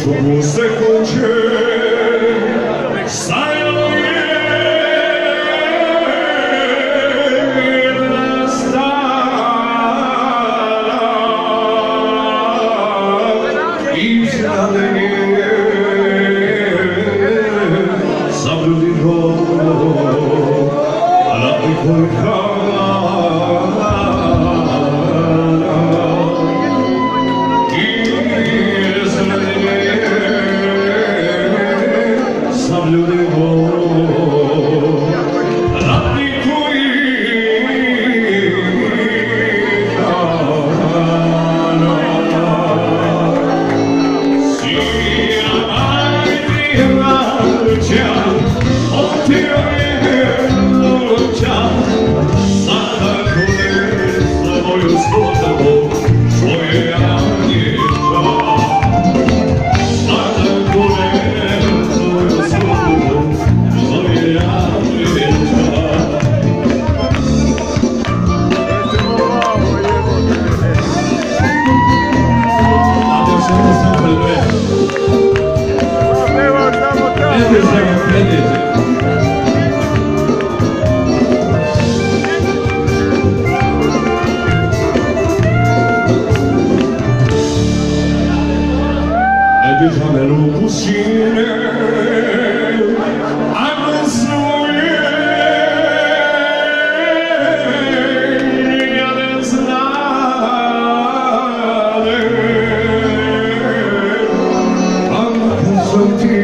Como se kuće stajalo je jedna stara iznad nje zabludi rog radi kojka Běžame ruku síne a nesnuje jeden známe Anka jsem ty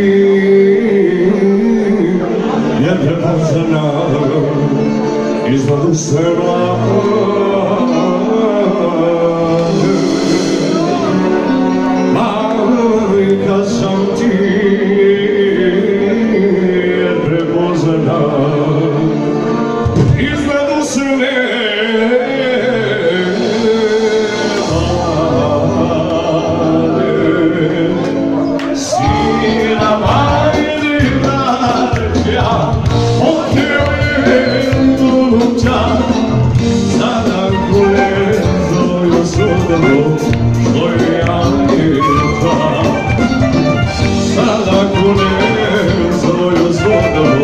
je prepozená i znovu se Sada kunem svoju zvodu